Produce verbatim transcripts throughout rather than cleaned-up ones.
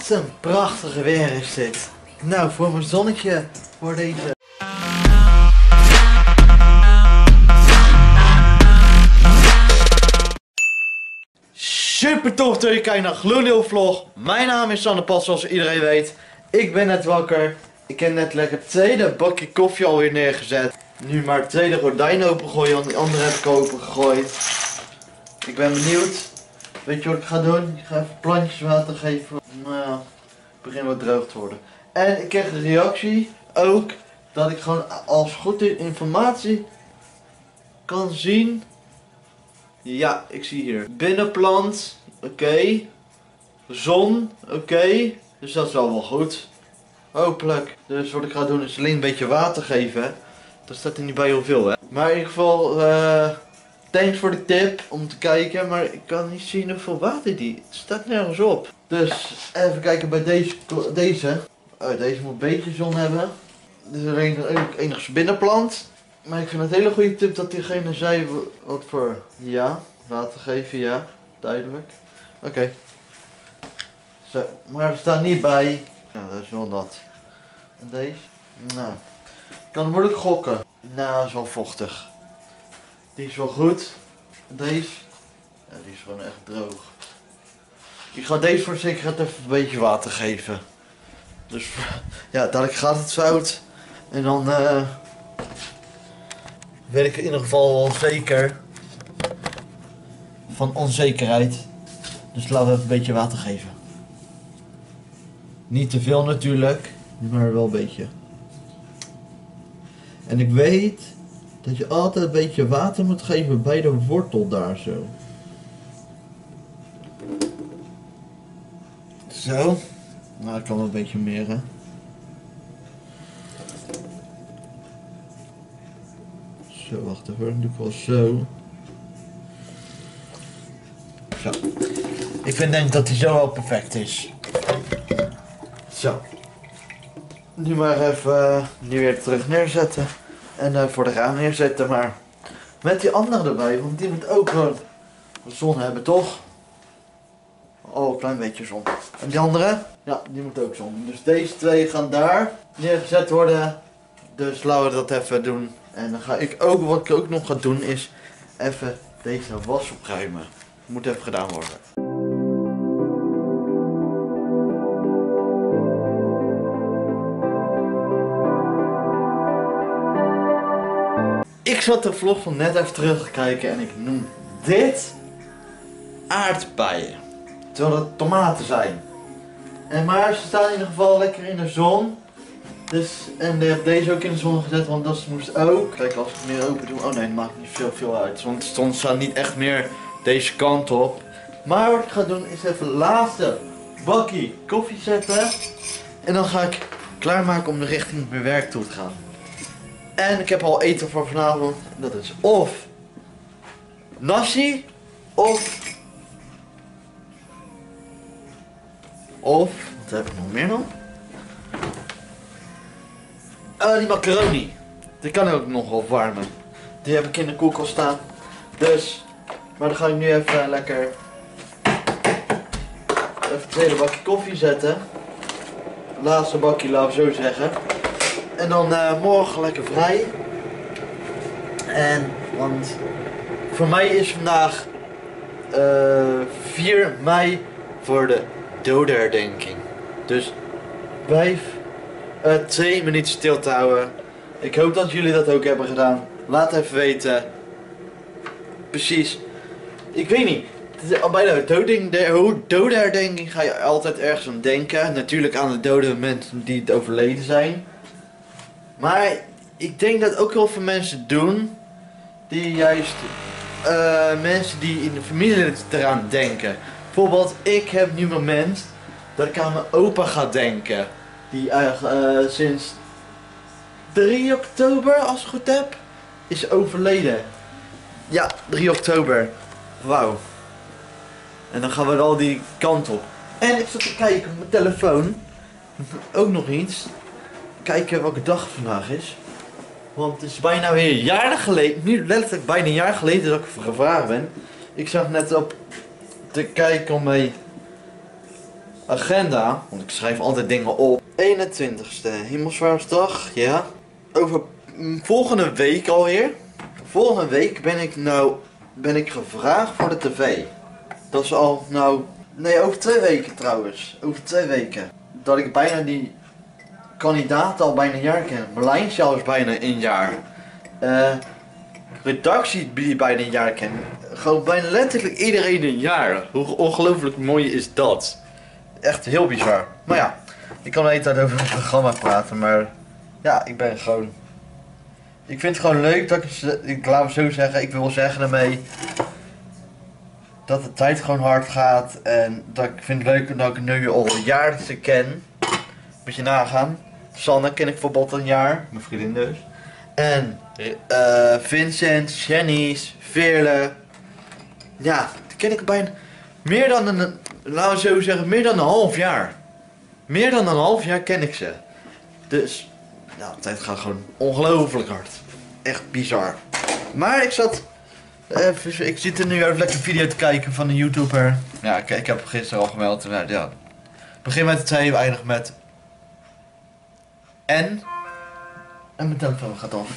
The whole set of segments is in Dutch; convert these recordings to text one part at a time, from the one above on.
Wat een prachtige weer is dit. Nou, voor mijn zonnetje, voor deze... Super tof dat je kijkt naar Gloedeel Vlog. Mijn naam is Sander Pas, zoals iedereen weet. Ik ben net wakker. Ik heb net lekker het tweede bakje koffie alweer neergezet. Nu maar het tweede gordijn opengooien, want die andere heb ik al opengegooid. Ik ben benieuwd. Weet je wat ik ga doen? Ik ga even plantjes water geven. Nou ja, het begint wat droog te worden. En ik kreeg de reactie ook dat ik gewoon als goede informatie kan zien. Ja, ik zie hier. Binnenplant, oké. Okay. Zon, oké. Okay. Dus dat is wel wel goed. Hopelijk. Dus wat ik ga doen is alleen een beetje water geven. Dat staat er niet bij heel veel, hè. Maar in ieder geval, uh, thanks voor de tip om te kijken. Maar ik kan niet zien hoeveel water die. Het staat nergens op. Dus even kijken bij deze. Deze, oh, deze moet een beetje zon hebben. Dit is alleen ook enigszins binnenplant. Maar ik vind het een hele goede tip dat diegene zei wat voor. Ja, water geven, ja. Duidelijk. Oké. Okay. Zo, maar er staat niet bij. Nou, dat is wel dat. En deze? Nou. Ik kan moeilijk gokken. Nou, dat is wel vochtig. Die is wel goed. En deze? Ja, die is gewoon echt droog. Ik ga deze voor zekerheid even een beetje water geven. Dus ja, dadelijk gaat het fout. En dan uh, weet ik in ieder geval wel zeker van onzekerheid. Dus laten we even een beetje water geven. Niet te veel natuurlijk, maar wel een beetje. En ik weet dat je altijd een beetje water moet geven bij de wortel daar zo. Zo. Nou, ik kan wel een beetje meer, hè. Zo, wacht even, dan doe ik wel zo. Zo. Ik vind denk dat hij zo wel perfect is. Zo. Nu maar even, uh, nu weer terug neerzetten. En uh, voor de raam neerzetten, maar met die andere erbij, want die moet ook gewoon zon hebben, toch? Oh, een klein beetje zon. En die andere? Ja, die moet ook zon. Dus deze twee gaan daar neergezet worden. Dus laten we dat even doen. En dan ga ik ook, wat ik ook nog ga doen, is even deze was opruimen. Moet even gedaan worden. Ik zat de vlog van net even terug te kijken en ik noem dit aardbeien. Terwijl het tomaten zijn. En maar ze staan in ieder geval lekker in de zon. Dus, en ik heb deze ook in de zon gezet, want dat moest ook. Kijk, als ik het meer open doe, oh nee, het maakt niet veel, veel uit. Want de zon staat niet echt meer deze kant op. Maar wat ik ga doen is even het laatste bakkie koffie zetten. En dan ga ik klaarmaken om de richting mijn werk toe te gaan. En ik heb al eten voor vanavond. Dat is of nasi of of wat heb ik nog meer dan? Uh, die macaroni. Die kan ik ook nog wel warmen. Die heb ik in de koelkast staan. Dus, maar dan ga ik nu even lekker even het tweede bakje koffie zetten. Laatste bakje, laat ik zo zeggen. En dan uh, morgen lekker vrij. En, want voor mij is vandaag uh, vier mei voor de dodenherdenking. Dus blijf uh, twee minuten stil te houden. Ik hoop dat jullie dat ook hebben gedaan. Laat even weten. Precies. Ik weet niet. Bij de dodenherdenking ga je altijd ergens aan denken. Natuurlijk aan de dode mensen die het overleden zijn. Maar ik denk dat ook heel veel mensen doen. Die juist uh, mensen die in de familie eraan denken. Bijvoorbeeld, ik heb nu een moment dat ik aan mijn opa ga denken. Die uh, sinds drie oktober, als ik het goed heb, is overleden. Ja, drie oktober. Wauw. En dan gaan we al die kant op. En ik zat te kijken op mijn telefoon. Ook nog iets. Kijken welke dag het vandaag is. Want het is bijna weer jaren geleden. Nu letterlijk bijna een jaar geleden dat ik gevraagd ben. Ik zag net op te kijken om mee agenda, want ik schrijf altijd dingen op. eenentwintigste, Hemelsvaartsdag, ja. Over volgende week alweer. Volgende week ben ik nou, ben ik gevraagd voor de tv. Dat is al, nou, nee, over twee weken trouwens. Over twee weken. Dat ik bijna die kandidaten al bijna een jaar ken. Marlijn zelfs bijna een jaar. Uh, redactie die bijna een jaar ken. Gewoon bijna letterlijk iedereen een jaar. Hoe ongelooflijk mooi is dat? Echt heel bizar. Maar ja, ik kan de hele tijd over het programma praten, maar ja, ik ben gewoon... Ik vind het gewoon leuk dat ik, ik laat het zo zeggen, ik wil zeggen daarmee dat de tijd gewoon hard gaat en dat ik vind het leuk dat ik nu al jaren ken. Moet je nagaan. Sanne ken ik bijvoorbeeld een jaar, mijn vriendin dus. En uh, Vincent, Janice, Veerle. Ja, die ken ik bijna meer dan een, laten we zo zeggen, meer dan een half jaar. Meer dan een half jaar ken ik ze. Dus, nou, de tijd gaat gewoon ongelooflijk hard. Echt bizar. Maar ik zat, even, ik zit er nu even lekker een video te kijken van een YouTuber. Ja, ik, ik heb gisteren al gemeld. Ja, begin met het twee, we eindigen met en. En mijn telefoon gaat af.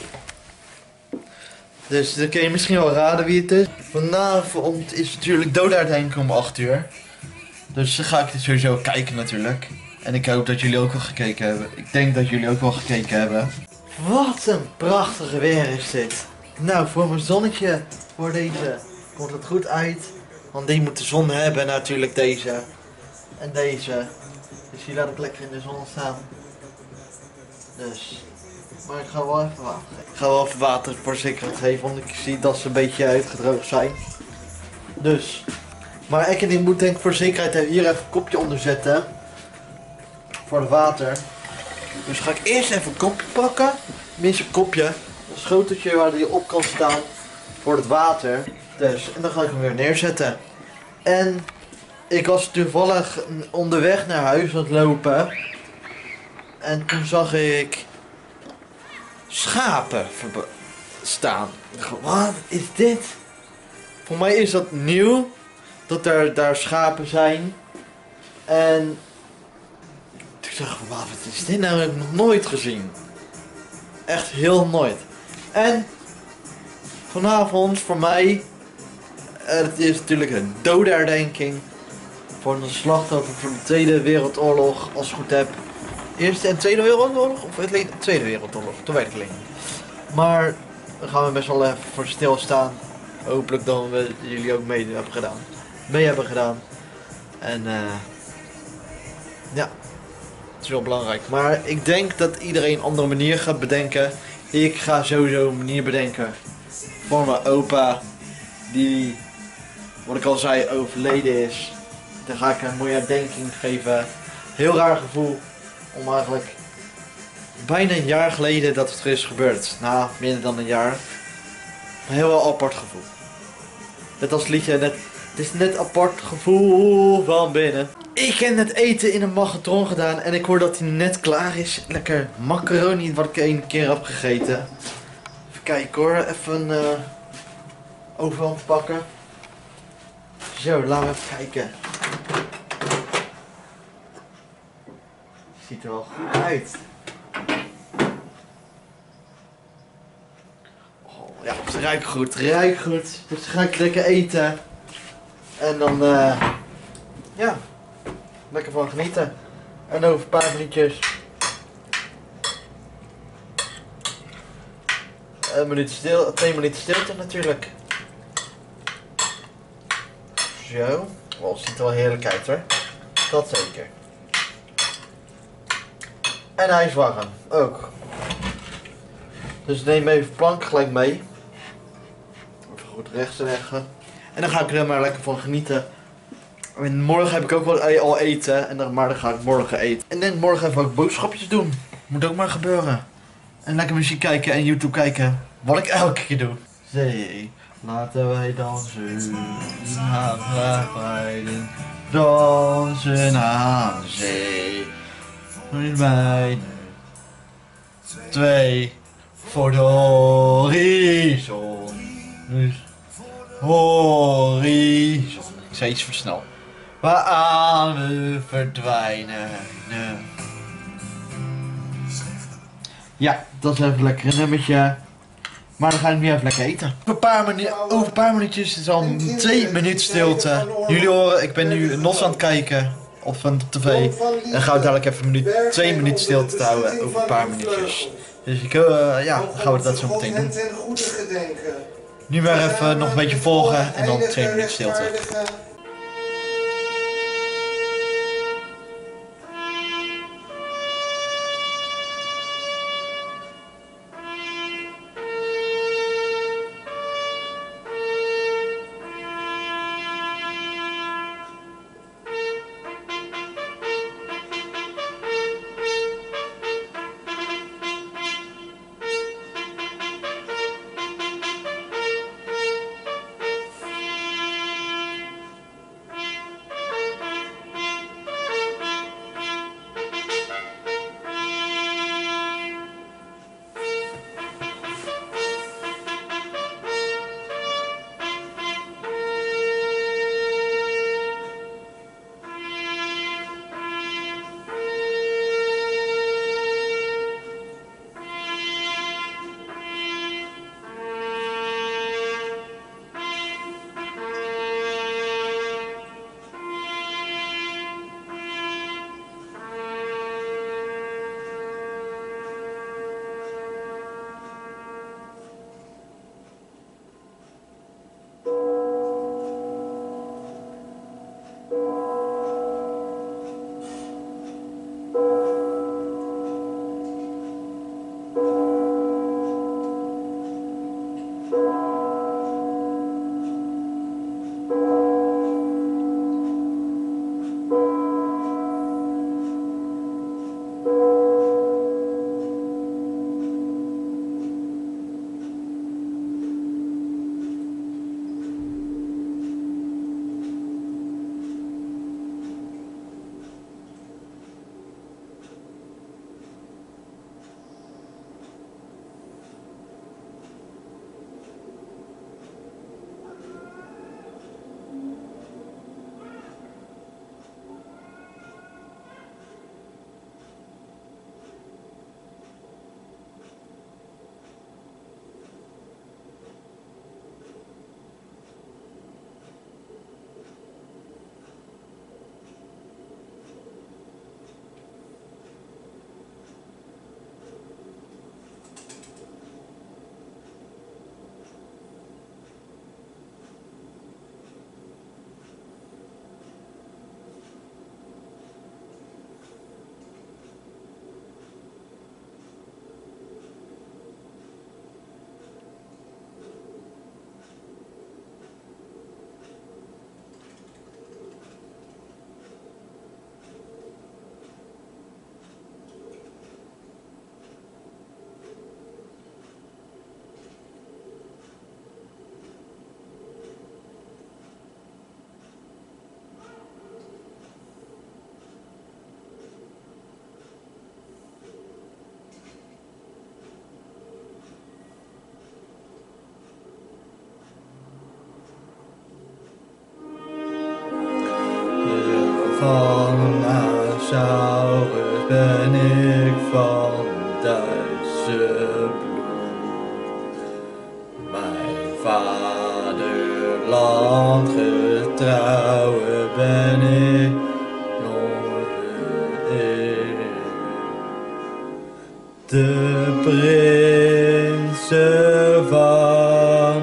Dus dan kun je misschien wel raden wie het is. Vanavond is natuurlijk dooduitdenken om acht uur. Dus dan ga ik dit sowieso kijken natuurlijk. En ik hoop dat jullie ook wel gekeken hebben. Ik denk dat jullie ook wel gekeken hebben. Wat een prachtige weer is dit. Nou, voor mijn zonnetje, voor deze, komt het goed uit. Want die moet de zon hebben natuurlijk, deze. En deze. Dus die laat ik lekker in de zon staan. Dus... Maar ik ga wel even water geven. Ik ga wel even water voor zekerheid geven, want ik zie dat ze een beetje uitgedroogd zijn. Dus. Maar ik, ik moet denk ik voor zekerheid hier even een kopje onder zetten. Voor het water. Dus ga ik eerst even een kopje pakken. Minstens een kopje. Een schoteltje waar die op kan staan. Voor het water. Dus. En dan ga ik hem weer neerzetten. En ik was toevallig onderweg naar huis aan het lopen. En toen zag ik schapen staan. Ik dacht, wat is dit? Voor mij is dat nieuw. Dat er daar schapen zijn. En ik dacht, wat is dit nou? Heb ik nog nooit gezien. Echt heel nooit. En vanavond voor mij, het is natuurlijk een dodenherdenking voor de slachtoffer van de Tweede Wereldoorlog, als ik het goed heb. Eerste en Tweede Wereldoorlog? Of het Tweede Wereldoorlog? Dat weet ik alleen niet. Maar daar gaan we best wel even voor stilstaan. Hopelijk dat we jullie ook mee hebben gedaan. Mee hebben gedaan. En uh, ja, het is wel belangrijk. Maar ik denk dat iedereen een andere manier gaat bedenken. Ik ga sowieso een manier bedenken voor mijn opa. Die, wat ik al zei, overleden is. Dan ga ik een mooie herdenking geven. Heel raar gevoel. Om eigenlijk bijna een jaar geleden dat het er is gebeurd. Nou, minder dan een jaar. Een heel apart gevoel. Net als het liedje, net, het is net apart gevoel van binnen. Ik heb net eten in een magnetron gedaan en ik hoor dat hij net klaar is. Lekker macaroni wat ik één keer heb gegeten. Even kijken hoor, even een uh, oven pakken. Zo, laten we even kijken. Ziet er wel goed uit. Oh, ja, het ruikt goed, het ruikt goed. Dus dan ga ik lekker eten. En dan, uh, ja, lekker van genieten. En over een paar minuutjes. Een minuut stil, twee minuten stilte natuurlijk. Zo. Oh, het ziet er wel heerlijk uit hoor. Dat zeker. En hij is warm, ook. Dus neem even plank gelijk mee. Even goed rechts leggen. En dan ga ik er maar lekker van genieten. En morgen heb ik ook wel al eten. En dan, maar dan ga ik morgen eten. En dan morgen even ook boodschapjes doen. Moet ook maar gebeuren. En lekker muziek kijken en YouTube kijken. Wat ik elke keer doe. Zee, laten wij dansen. Laten wij dansen aan de zee. Met mij. Twee. Voor de horizon. Dus horizon. Ik zei iets versnel. waaraan we verdwijnen. Ja, dat is even lekker een nummertje. Maar dan ga ik nu even lekker eten. Over een paar, minu over een paar minuutjes is het al twee minuten stilte. Jullie horen, ik ben nu Nos aan het kijken op een tv. En ga ik dadelijk even een minuut, twee minuten stilte te houden over een paar minuutjes. Dus ik, uh, ja, dan gaan we dat zo meteen doen. Nu maar even nog een beetje volgen en dan twee minuten stilte. Van Nasaurus ben ik van Duitse bloed. Mijn vaderland getrouwe ben ik, jongen ik. De prinsen van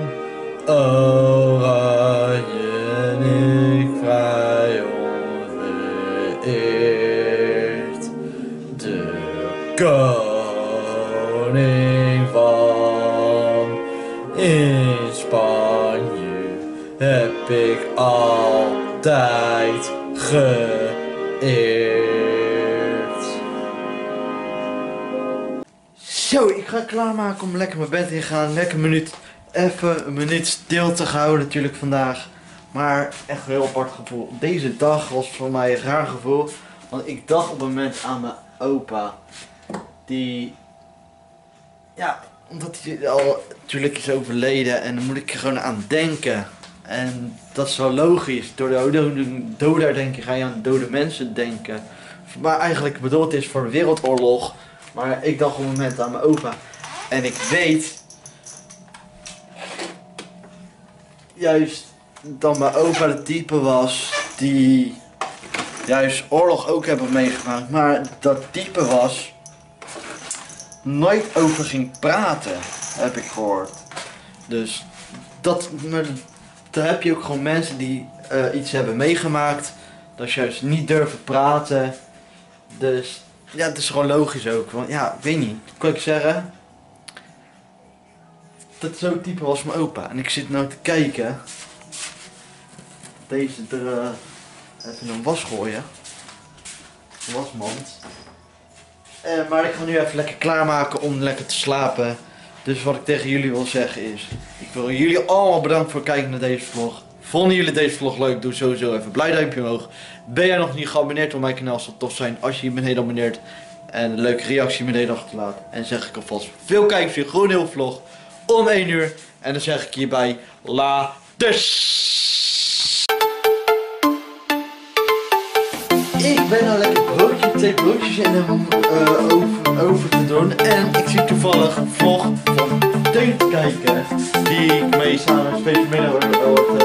Oranje, ik vrij onvereerd. De koning van in Spanje heb ik altijd geëerd. Zo, ik ga klaarmaken om lekker mijn bed in te gaan. Lekker een minuut, even een minuut stil te houden natuurlijk vandaag. Maar echt een heel apart gevoel. Deze dag was voor mij een raar gevoel. Want ik dacht op een moment aan mijn opa. Die, ja, omdat hij al natuurlijk is overleden. En dan moet ik er gewoon aan denken. En dat is wel logisch. Door de dode, dode denken ga je aan dode mensen denken. Maar eigenlijk bedoeld is voor de wereldoorlog. Maar ik dacht op het moment aan mijn opa. En ik weet juist dat mijn opa de type was die juist oorlog ook hebben meegemaakt. Maar dat type was nooit over ging praten, heb ik gehoord. Dus dat, maar daar heb je ook gewoon mensen die uh, iets hebben meegemaakt. Dat ze juist niet durven praten. Dus ja, het is gewoon logisch ook. Want ja, weet niet, kan ik zeggen. Dat zo'n type was mijn opa. En ik zit nou te kijken. Deze er uh, even een was gooien. Een wasmand. Uh, maar ik ga nu even lekker klaarmaken om lekker te slapen. Dus wat ik tegen jullie wil zeggen is, ik wil jullie allemaal bedanken voor het kijken naar deze vlog. Vonden jullie deze vlog leuk? Doe sowieso even een blij duimpje omhoog. Ben jij nog niet geabonneerd op mijn kanaal? Zou het tof zijn als je je beneden abonneert. En een leuke reactie beneden achterlaat. En zeg ik alvast veel kijkers voor een heel vlog om één uur. En dan zeg ik hierbij laters. Ik ben nou lekker broodje, twee broodjes in hem uh, over, over te doen. En ik zie toevallig een vlog van Teun te kijken. Die ik mee samen met Space Midden wordt